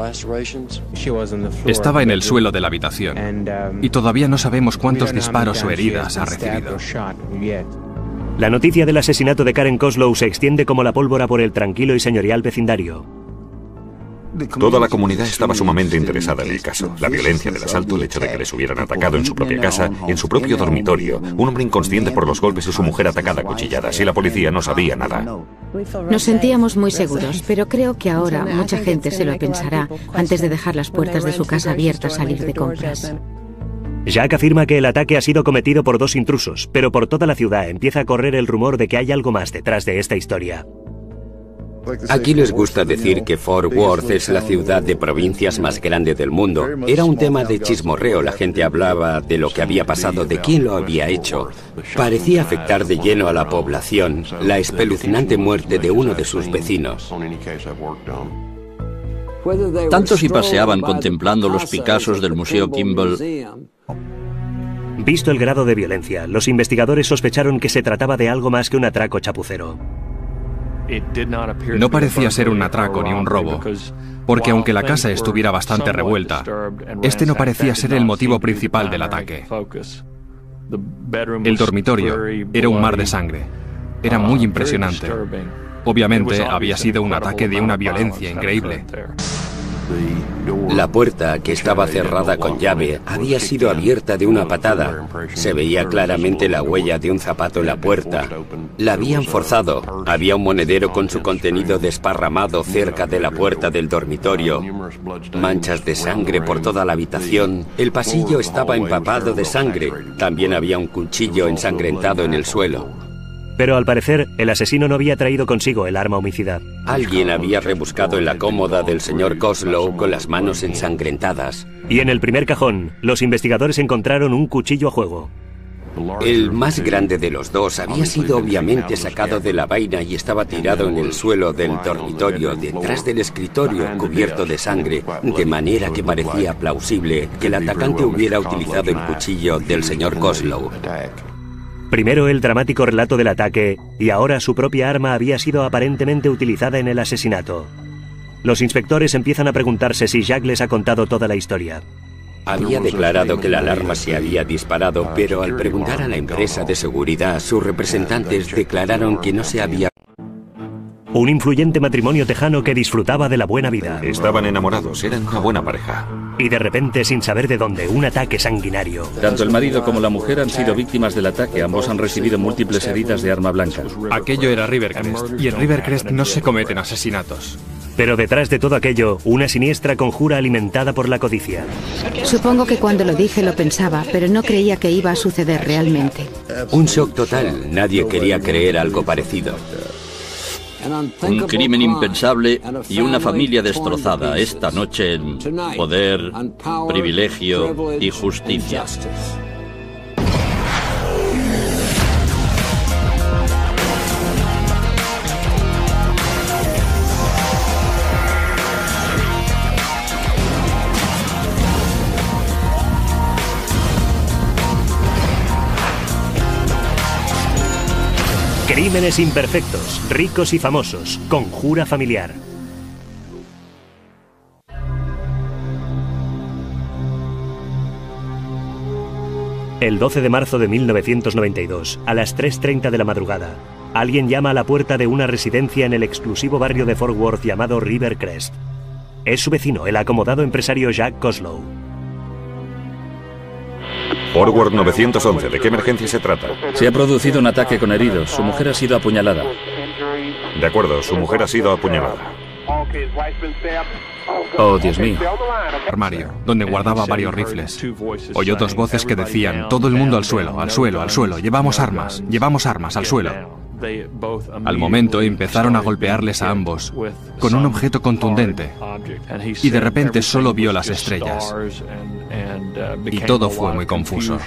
Estaba en el suelo de la habitación y todavía no sabemos cuántos disparos o heridas ha recibido. La noticia del asesinato de Karen Coslow se extiende como la pólvora por el tranquilo y señorial vecindario. Toda la comunidad estaba sumamente interesada en el caso. La violencia del asalto, el hecho de que les hubieran atacado en su propia casa, en su propio dormitorio, un hombre inconsciente por los golpes y su mujer atacada a cuchilladas, y la policía no sabía nada. Nos sentíamos muy seguros, pero creo que ahora mucha gente se lo pensará antes de dejar las puertas de su casa abiertas a salir de compras. Jack afirma que el ataque ha sido cometido por dos intrusos, pero por toda la ciudad empieza a correr el rumor de que hay algo más detrás de esta historia. Aquí les gusta decir que Fort Worth es la ciudad de provincias más grande del mundo. Era un tema de chismorreo, la gente hablaba de lo que había pasado, de quién lo había hecho. Parecía afectar de lleno a la población la espeluznante muerte de uno de sus vecinos. Tanto si paseaban contemplando los Picassos del Museo Kimball. Visto el grado de violencia, los investigadores sospecharon que se trataba de algo más que un atraco chapucero. No parecía ser un atraco ni un robo, porque aunque la casa estuviera bastante revuelta, este no parecía ser el motivo principal del ataque. El dormitorio era un mar de sangre. Era muy impresionante. Obviamente había sido un ataque de una violencia increíble. La puerta, que estaba cerrada con llave, había sido abierta de una patada. Se veía claramente la huella de un zapato en la puerta. La habían forzado. Había un monedero con su contenido desparramado cerca de la puerta del dormitorio. Manchas de sangre por toda la habitación. El pasillo estaba empapado de sangre. También había un cuchillo ensangrentado en el suelo. Pero al parecer, el asesino no había traído consigo el arma homicida. Alguien había rebuscado en la cómoda del señor Coslow con las manos ensangrentadas. Y en el primer cajón, los investigadores encontraron un cuchillo a juego. El más grande de los dos había sido obviamente sacado de la vaina y estaba tirado en el suelo del dormitorio, detrás del escritorio, cubierto de sangre, de manera que parecía plausible que el atacante hubiera utilizado el cuchillo del señor Coslow. Primero el dramático relato del ataque, y ahora su propia arma había sido aparentemente utilizada en el asesinato. Los inspectores empiezan a preguntarse si Jack les ha contado toda la historia. Había declarado que la alarma se había disparado, pero al preguntar a la empresa de seguridad, sus representantes declararon que no se había... Un influyente matrimonio tejano que disfrutaba de la buena vida. Estaban enamorados, eran una buena pareja. Y de repente, sin saber de dónde, un ataque sanguinario. Tanto el marido como la mujer han sido víctimas del ataque. Ambos han recibido múltiples heridas de arma blanca. Aquello era Rivercrest, y en Rivercrest no se cometen asesinatos. Pero detrás de todo aquello, una siniestra conjura alimentada por la codicia. Supongo que cuando lo dije lo pensaba, pero no creía que iba a suceder realmente. Un shock total. Nadie quería creer algo parecido. Un crimen impensable y una familia destrozada esta noche en poder, privilegio y justicia. Crímenes imperfectos, ricos y famosos, conjura familiar. El doce de marzo de mil novecientos noventa y dos, a las tres treinta de la madrugada, alguien llama a la puerta de una residencia en el exclusivo barrio de Fort Worth llamado Rivercrest. Es su vecino, el acomodado empresario Jack Coslow. Fort Worth novecientos once, ¿de qué emergencia se trata? Se ha producido un ataque con heridos. Su mujer ha sido apuñalada. De acuerdo, su mujer ha sido apuñalada. Oh, Dios mío. Armario, donde guardaba varios rifles. Oyó dos voces que decían, todo el mundo al suelo, al suelo, al suelo, llevamos armas, llevamos armas, al suelo. Al momento empezaron a golpearles a ambos con un objeto contundente y de repente solo vio las estrellas y todo fue muy confuso.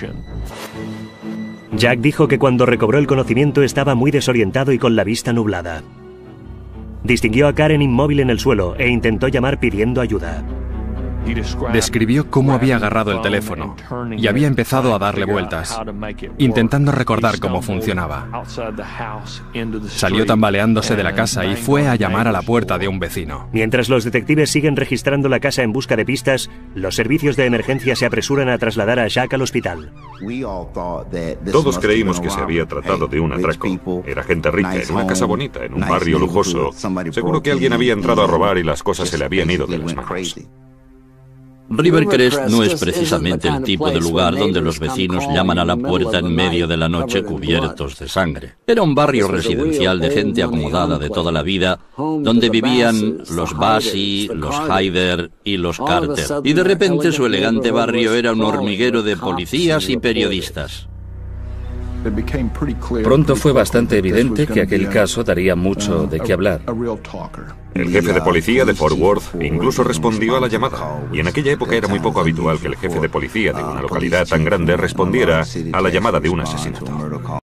Jack dijo que cuando recobró el conocimiento estaba muy desorientado y con la vista nublada. Distinguió a Karen inmóvil en el suelo e intentó llamar pidiendo ayuda. Describió cómo había agarrado el teléfono y había empezado a darle vueltas, intentando recordar cómo funcionaba. Salió tambaleándose de la casa y fue a llamar a la puerta de un vecino. Mientras los detectives siguen registrando la casa en busca de pistas, los servicios de emergencia se apresuran a trasladar a Jack al hospital. Todos creímos que se había tratado de un atraco. Era gente rica, en una casa bonita, en un barrio lujoso. Seguro que alguien había entrado a robar y las cosas se le habían ido de las manos. Rivercrest no es precisamente el tipo de lugar donde los vecinos llaman a la puerta en medio de la noche cubiertos de sangre. Era un barrio residencial de gente acomodada de toda la vida, donde vivían los Bassi, los Haider y los Carter. Y de repente su elegante barrio era un hormiguero de policías y periodistas. Pronto fue bastante evidente que aquel caso daría mucho de qué hablar. El jefe de policía de Fort Worth incluso respondió a la llamada, y en aquella época era muy poco habitual que el jefe de policía de una localidad tan grande respondiera a la llamada de un asesinato.